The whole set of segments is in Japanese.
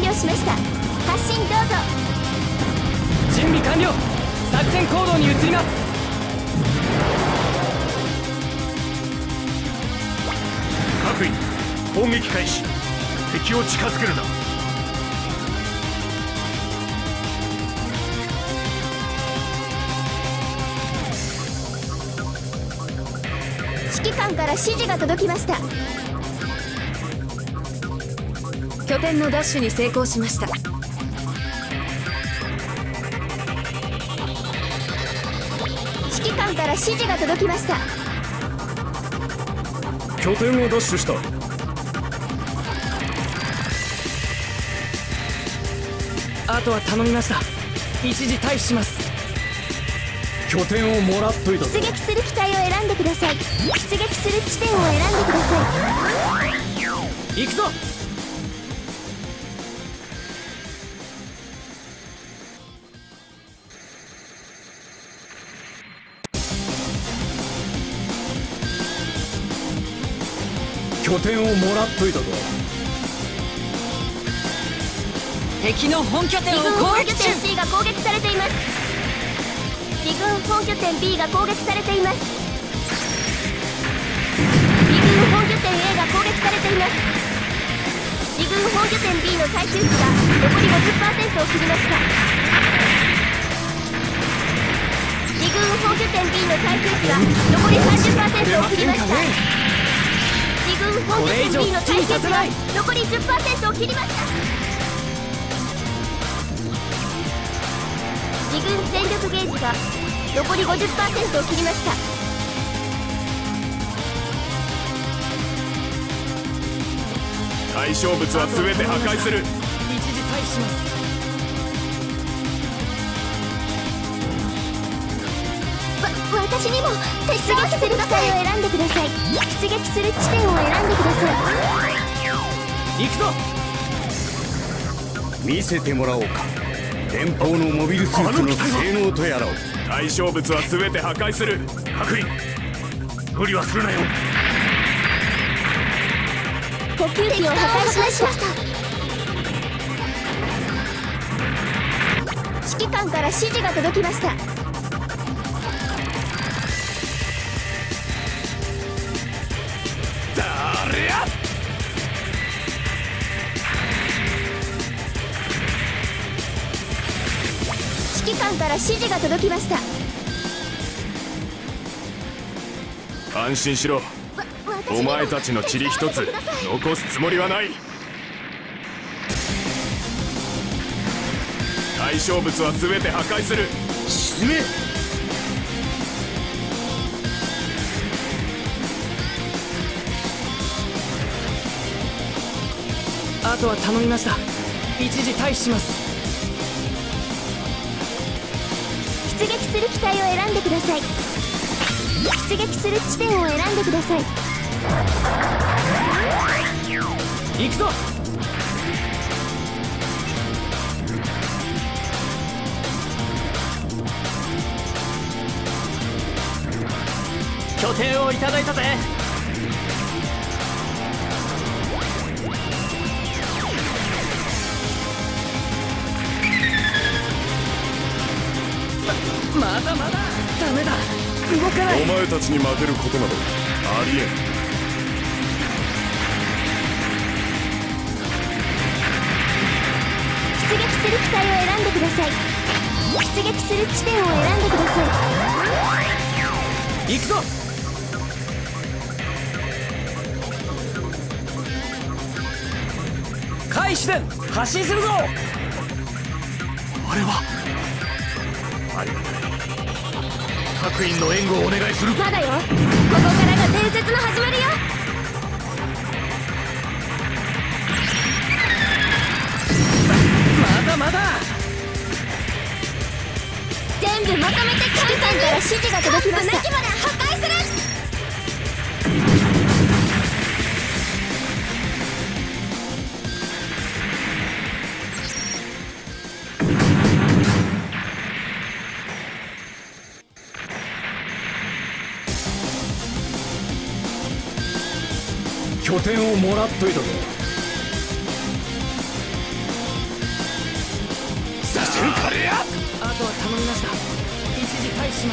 了しました。発進どうぞ。 準備完了。作戦行動に移ります。 各員攻撃開始。敵を近づけるな。 指揮官から指示が届きました。 拠点のダッシュに成功しました。 指揮官から指示が届きました。 拠点をダッシュした。 あとは頼みました。一時退避します。 拠点をもらっといたぞ。 出撃する機体を選んでください。出撃する地点を選んでください。 行くぞ。 拠点をもらっといたぞ。 敵の本拠点を離軍攻本拠点撃中。 C が攻撃されています。離軍本拠点 B が攻撃されています。離軍本拠点 A が攻撃されています。離軍本拠点 B の最終値が残り 50% を切りました。離軍本拠点 B の最終値が残り 30% を切りました。離軍本拠点 B の最終値が残り 10% を切りました。自軍戦力ゲージが残り 50% を切りました。 対象物は全て破壊する。 一時退避します。 私にも出撃する機体を選んでください。出撃する地点を選んでください。 行くぞ。 見せてもらおうか。連邦のモビルスーツの性能とやらを。対象物は全て破壊する。各員無理はするなよ。 呼吸器を破壊しました。指揮官から指示が届きました。 誰や。 指揮官から指示が届きました。 安心しろ。お前たちの塵一つ残すつもりはない。対象物は全て破壊する。沈め。 あとは頼みました。一時退避します。 出撃する機体を選んでください。出撃する地点を選んでください。 行くぞ。拠点をいただいたぜ。まだまだダメだ。動かない。 お前たちに負けることなどありえん。 出撃する機体を選んでください。出撃する地点を選んでください。 行くぞ。開始で発進するぞ。 あれはありがたい。各員の援護をお願いする。 まだよ。ここからが伝説の始まりよ。 まだまだ。 全部まとめて指揮官から指示が届きました。なきまで破壊する。 拠点をもらっといたぞ。 とは頼みました。一時退避します。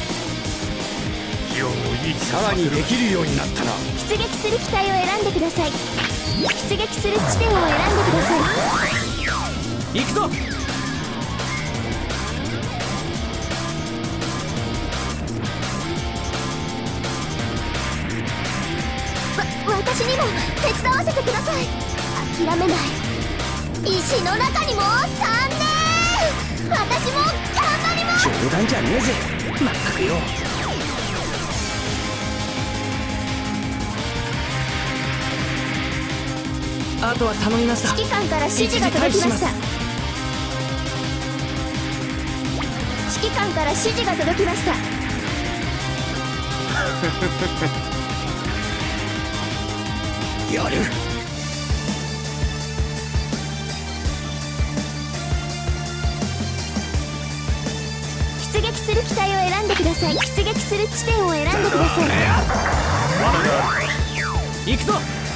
さらにできるようになったな。 出撃する機体を選んでください。出撃する地点を選んでください。 行くぞ。 私にも手伝わせてください。諦めない。石の中にも3年。私も頑張ります。 冗談じゃねえぜ。まったくよ。あとは頼みました。 指揮官から指示が届きました。指揮官から指示が届きました。 やる。 出撃する機体を選んでください。出撃する地点を選んでください。 行くぞ。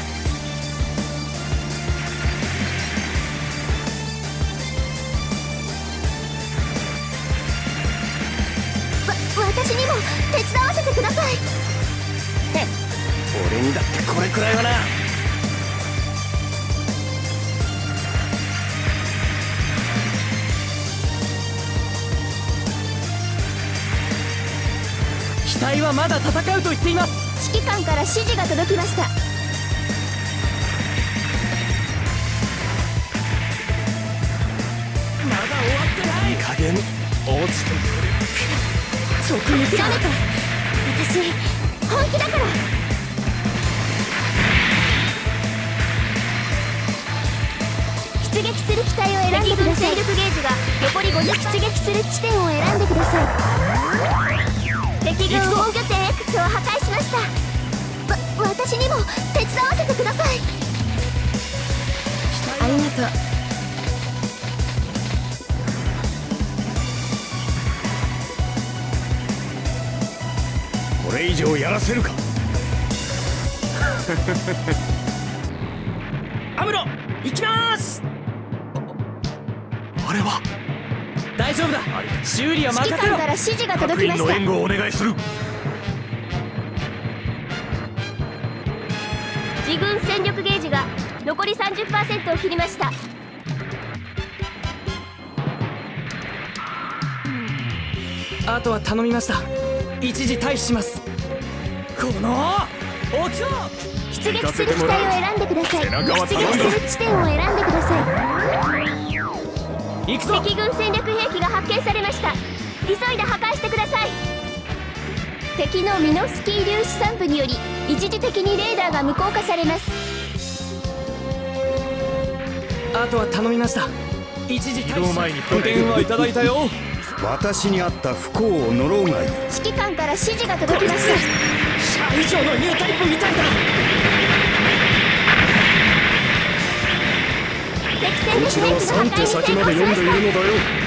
私にも手伝わせてください。 俺にだってこれくらいはな。機体はまだ戦うと言っています。 指揮官から指示が届きました。 まだ終わってない。いい加減落ちてくれ。 直撃だ。私本気だから。出撃する機体を選んでください。敵軍戦力ゲージが残り50。出撃する地点を選んでください。敵軍本拠点 X を破壊しました。私にも手伝わせてください。 ありがとう。 これ以上やらせるか。 アムロ行きます。 あれは大丈夫だ。修理は任せろ。 指揮官から指示が届きました。 各員の援護をお願いする。 自軍戦力ゲージが残り 30% を切りました。 あとは頼みました。一時退避します。この起きろ。 出撃する機体を選んでください。出撃する地点を選んでください。 行くぞ。 敵軍戦略兵器が発見されました。急いで破壊してください。敵のミノフスキー粒子散布により一時的にレーダーが無効化されます。 あとは頼みました。一時退避前に拠点はいただいたよ。 私にあった不幸を呪うがいい。 指揮官から指示が届きました。 社以上のニュータイプみたいだ。 敵戦力兵器が破壊に成功しました。 先まで読んでいるのだよ。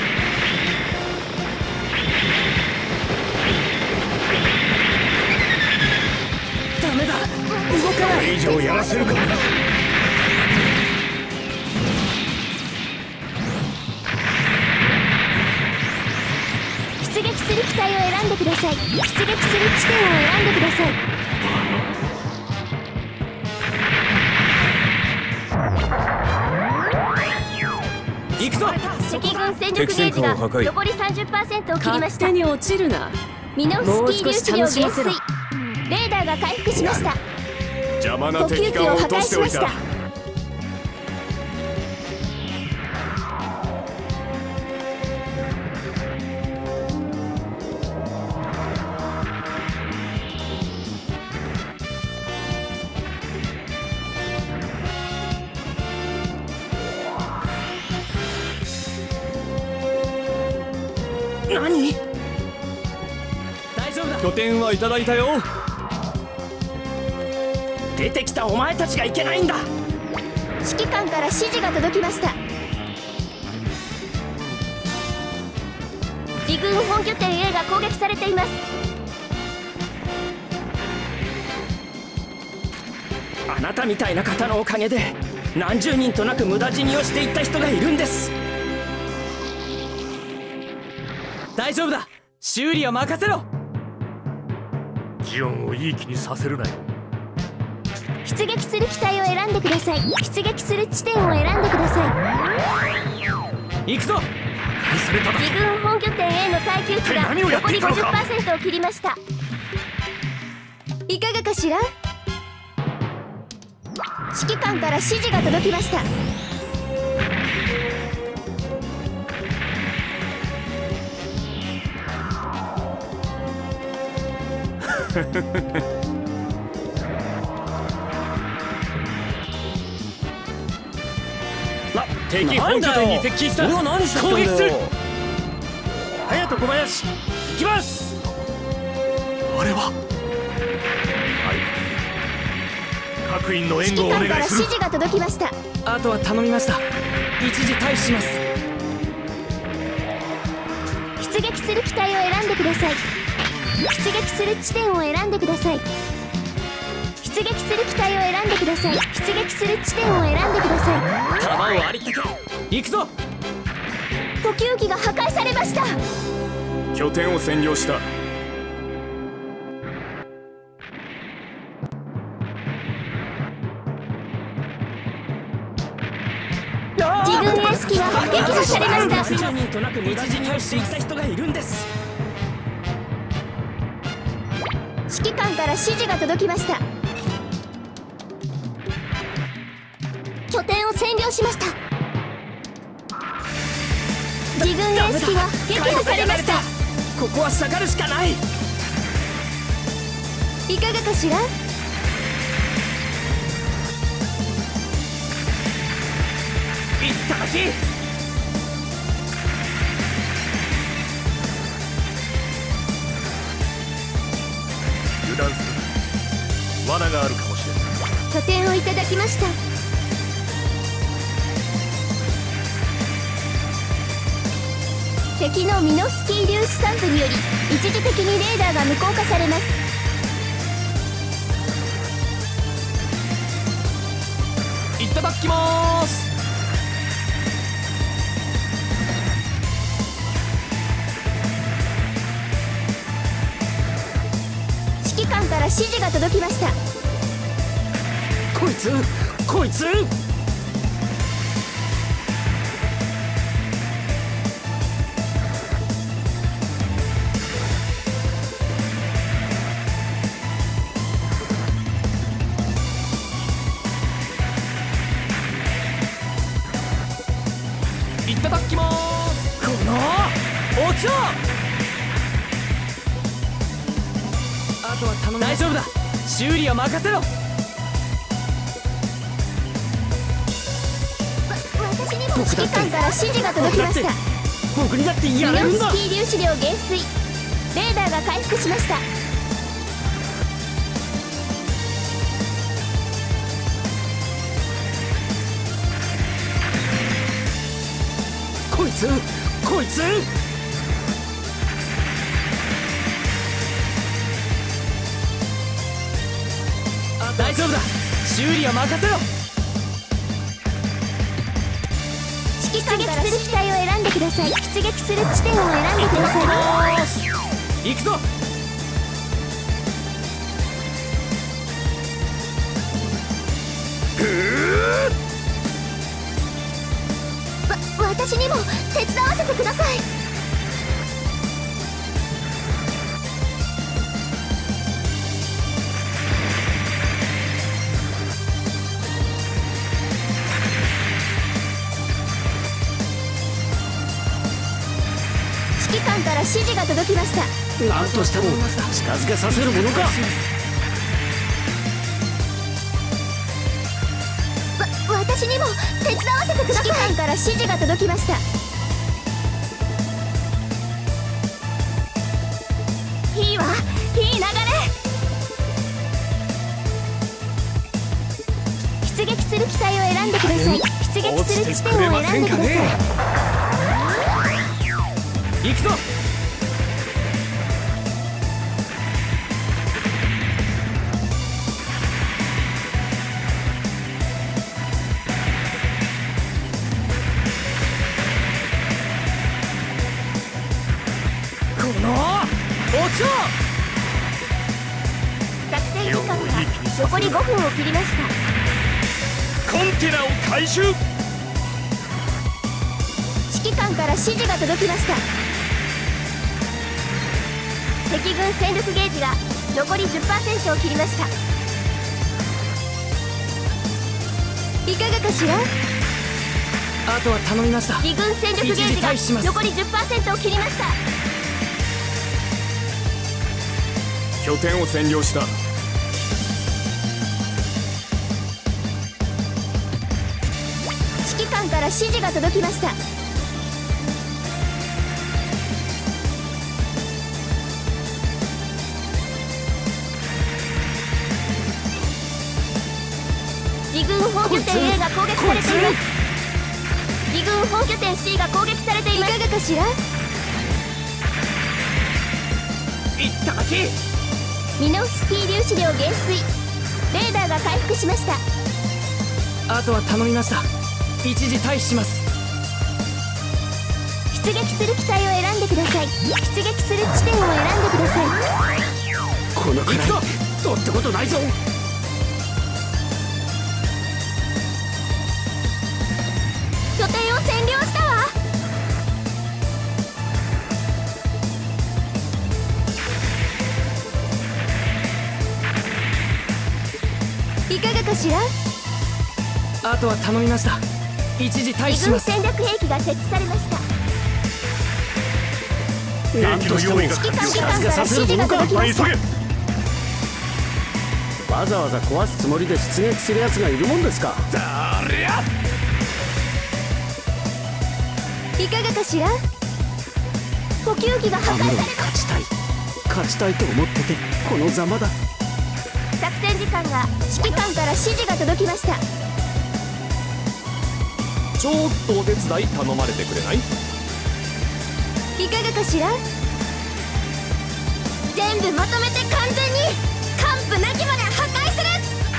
ダメだ。動かない。 これ以上やらせるか。 出撃する機体を選んでください。出撃する地点を選んでください。 行くぞ。 敵軍戦力ゲージが残り 30% を切りました。 勝手に落ちるな。 ミノフスキー粒子量減衰。レーダーが回復しました。 邪魔な呼吸敵艦を器を破落としておい。 壊しましたた。 何？大丈夫だ。拠点はいただいたよ。出てきたお前たちがいけないんだ。 指揮官から指示が届きました。自軍本拠点 A が攻撃されています。 あなたみたいな方のおかげで何十人となく無駄死にをしていった人がいるんです。 大丈夫だ。修理は任せろ。 ジオンをいい気にさせるなよ。 出撃する機体を選んでください。出撃する地点を選んでください。 行くぞ。 されただ自軍本拠点への耐久値が何をやっ残りていたのか。 50% を切りました。 いかがかしら。 指揮官から指示が届きました。 敵本拠点に接近した。 俺は何しちゃったんだよ。 攻撃する。隼人小林行きます。あれは各員の援護をお指揮官から願いする。 指示が届きました。 あとは頼みました。一時退避します。 出撃する機体を選んでください。出撃する地点を選んでください。出撃する機体を選んでください。出撃する地点を選んでください。 弾をありったけ。行くぞ。 補給機が破壊されました。 拠点を占領した。 自軍エース機が撃破されました。 一時退避した人がいるんです。 指揮官から指示が届きました。拠点を占領しました。自軍エース機が撃破されました。 ここは下がるしかない。 いかがかしら。 いっただき。 油断する。罠があるかもしれない。 拠点をいただきました。敵のミノフスキー粒子散布により一時的にレーダーが無効化されます。 いただきます。 指揮官から指示が届きました。 こいつこいつ。いただきます。このお茶。あとは頼む。大丈夫だ。修理は任せろ。 私にも指揮官から指示が届きました。 僕にだってミノやれるんだ。 フスキー粒子量減衰。レーダーが回復しました。 こいつこいつ。大丈夫だ。修理は任せろ。 指揮官から出撃する機体を選んでください。出撃する地点を選んでください。 行くぞ。 私にも手伝わせてください。指揮官から指示が届きました。 何としても近づけさせるものか。 私にも手伝わせてください。指揮官から指示が届きました。いいわ、いい流れ。出撃する機体を選んでください。出撃する地点を選んでください。 行くぞ。 作戦時間が残り5分を切りました。 コンテナを回収。 指揮官から指示が届きました。敵軍戦力ゲージが残り 10% を切りました。いかがかしら。 あとは頼みました。 自軍戦力ゲージが残り 10% を切りました。 拠点を占領した。 指揮官から指示が届きました。自軍本拠点 A が攻撃されています。自軍本拠点 C が攻撃されています。いかがかしら。 いっただけ。 ミノフスキー粒子量減衰。レーダーが回復しました。 あとは頼みました。一時退避します。 出撃する機体を選んでください。出撃する地点を選んでください。 このくらいどうってことないぞ。 拠点を占領したわ。いかがかしら。 あとは頼みました。一時退避します。 自軍戦略兵器が設置されました。 なんとしても指揮官から指示が届きました。 わざわざ壊すつもりで出撃するやつがいるもんですか。 誰や。 いかがかしら。補給機が破壊されました。 勝ちたいと思っててこのざまだ。 作戦時間が指揮官から指示が届きました。 ちょっとお手伝い頼まれてくれない。 いかがかしら。全部まとめて完全に完膚なきまで破壊する。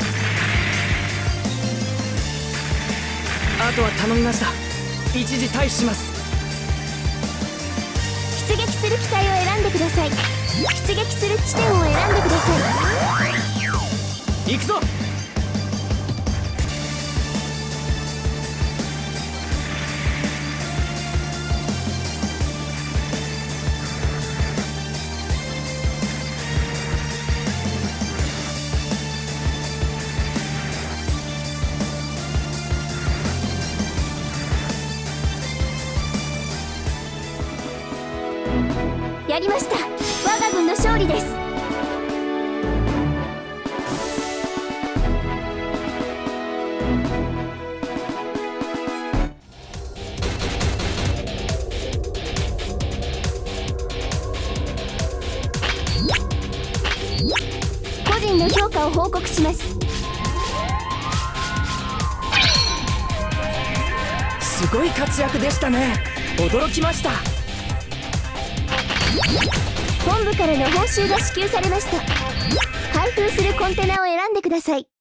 あとは頼みました。一時退避します。 出撃する機体を選んでください。出撃する地点を選んでください。 行くぞ。 やりました。我が軍の勝利です。個人の評価を報告します。 すごい活躍でしたね。驚きました。 本部からの報酬が支給されました。開封するコンテナを選んでください。